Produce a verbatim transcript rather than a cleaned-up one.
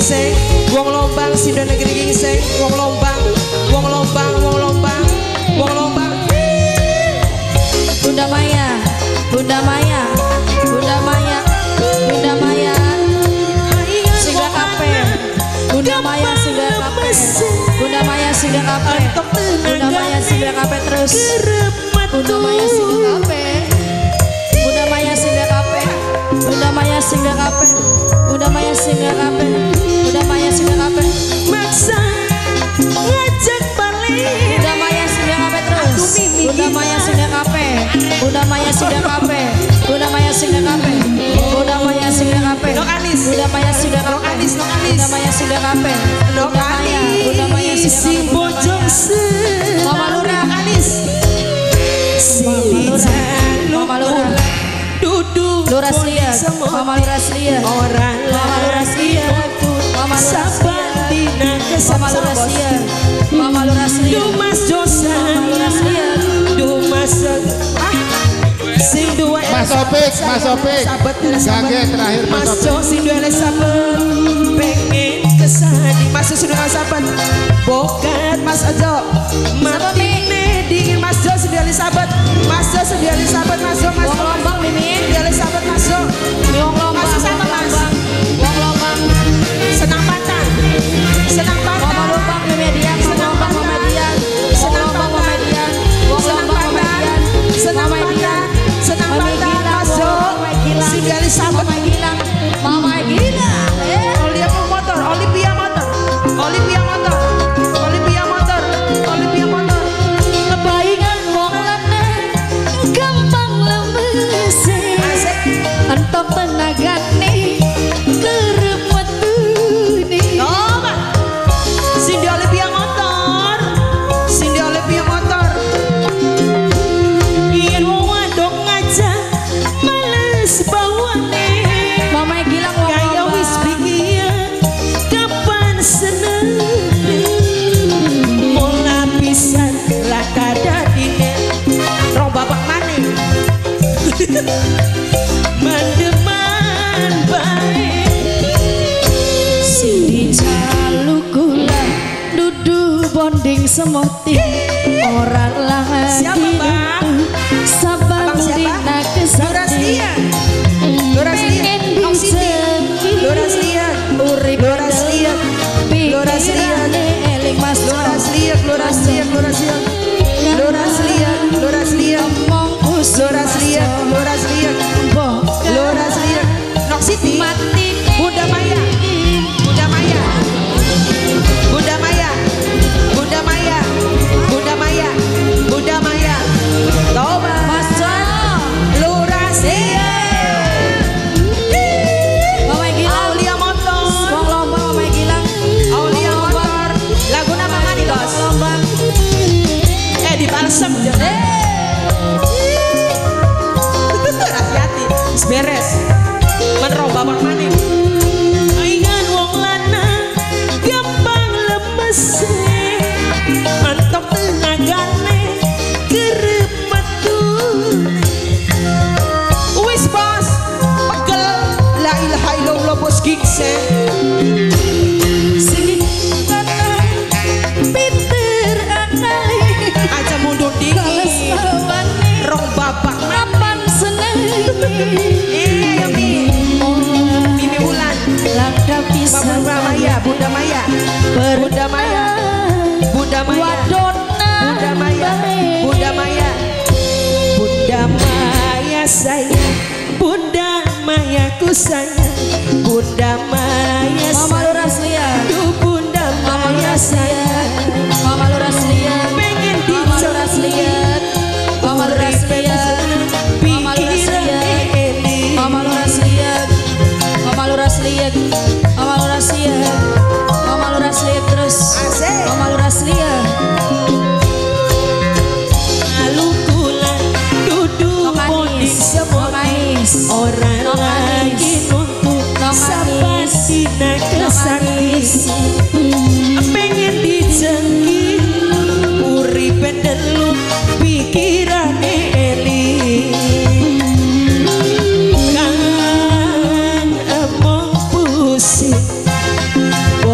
gingseng, wong lombang Sido negeri gingseng, wong lombang, wong lombang, wong lombang, wong lombang. Bunda Maya, Bunda Maya, Bunda Maya, Bunda Maya, singgah kape, Bunda Maya singgah kape, Bunda Maya singgah kape, Bunda Maya singgah kape terus, Bunda Maya singgah kape, Bunda Maya singgah kape, Bunda Maya singgah kape, Bunda Maya singgah kape, Bunda Maya singgah kape, Maksa ngajak balik, Bunda Maya singgah kape terus, Bunda Maya singgah kape, Bunda Maya singgah kape, Bunda Maya singgah kape, Bunda Maya singgah kape, Nok Anis, Bunda Maya singgah Nok kape, Anis, Nok Anis, Bunda Maya singgah kape, Nok Bunda Maya, Bunda Maya Anis, singgah si kape, Bunda bojong Maya, Mama Lura, Nok Anis, si Mama Lura, duduk Lura Slia, Mama Lura Slia, orang Mama Lura Slia, Mama Lura Slia, Mama Lura Slia, Mama Lura Slia, Dumas Josa, Mama Lura Slia, Dumas ah sing dua Mas Opik, Mas Opik, Gage terakhir Mas Mas Opik. Jo sing dua Elizabeth pengen kesani Mas Jo sing dua Elizabeth bokat Mas Ajo matine dingin Mas Jo sing dua Elizabeth Mas Jo sing dua Elizabeth Mas Jo Mas Wong Lombang Mimin, dua Elizabeth Mas Jo Wong Lombang, Mas sama Mas Wong Lombang, senang patah senang Mama patah Lombang Memedian, Wong Lombang Memedian, Wong Lombang Memedian, Wong senang Lombang patah Memedian, senang Mama patah Gilang, senang Mama patah Gilang, Mas Jo Mama Gilang, sing dua Elizabeth Mama Gilang, Mama Gilang, eh. Olia motor, Olivia motor, Olivia motor, Olivia motor, Olivia motor. Kebaingan wong lanang gampang lemes, Asik. entok tenagane kerep metune. Coba. Cindy Olivia motor, Cindy Olivia motor. Yen wong wadok ngajak males bawane. Mama Gilang wong Kaya Lombang. wis pikiran kapan seneng. Mula pisan lah kadadine rong bapak maning. Mandeman bae Sindi calukula dudu bonding semoti ora lagi Siapa, Bang? sabar Abang siapa? dina Lura kesati Slia, Lura Slia, Nong Siti, Lura Slia, urip Lura Slia, Lura Slia, eling mas Lura Slia, Lura Slia, Lura Slia, Lura Slia, Lura Slia, ngomong usul Lura Slia, Lura Slia, Lura Slia, Nong Siti, mati Bunda Maya, Bunda Maya, Bunda Maya, Bunda Maya, Bunda Maya, Bunda Maya, Toba, mas Lura Slia, Mama Gilang Aulia Motor, wong Lombang Mama Gilang Aulia Motor, lagu nama mani wong bos, Lombang eh di balsem jangan, hati-hati, beres, menroh bapak mani. Aingan wong lanang gampang lemes, mantok tenagane kerep metune. Wis bos, pegel, la ilaha illallah bos gingseng. sing kanang pinter akali Aja mundur dingin, sawane rong bapak mani. kapan seneng Eh, ayo Mi, Mimi Wulan, langkah pisan Bunda Maya, Bunda Maya, Bunda Maya, Bunda Maya, wadona Bunda Maya, Bunda Maya, Bunda Maya sayang, Bunda Maya ku sayang, Bunda Maya Mama sayang, Lura Slia Duh, Bunda Mama Maya Lura Slia sayang, Mama Lura Slia pengen Mama Lura Slia Mama Lura Slia Mama Lura Slia Mama Lura Slia Mama Lura Slia Mama Lura Slia Mama Lura Slia terus Asik. Mama Lura Slia Lalu kula duduk Nok bonding Anis, semua Nok Anis, orang Nok Anis, lagi nuntut Nok sabar Anis, dina Nok kesakit Anis. pengen dijengki urip pendelu pikirane eli kan emong pusing Bokat